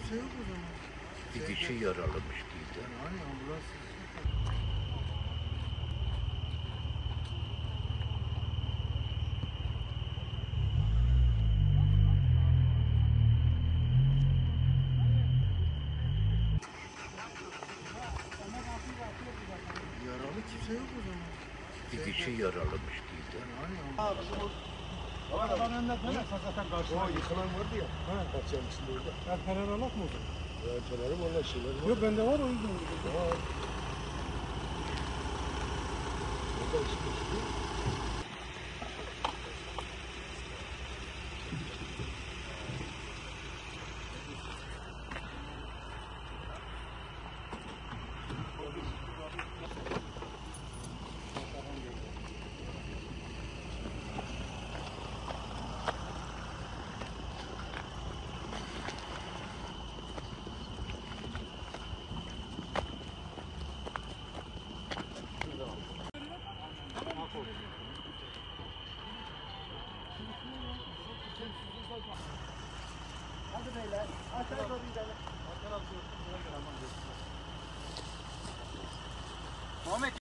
kimse yok o zaman. Bir kişi yaralamış değil. Hani ambulans. Yaralı kimse yok o zaman. Bir kişi yaralamış değil. Hani Arabanın önünde dönersen zaten karşıma. O yıkılan vardı ya. Bahçenin içinde orada. Fener alak mı o zaman? Fenerim valla şeyler var. Yok bende var o yüzden. Var. Orada işte. Hadi beyler. Aşağı doğru gidelim. Muhammed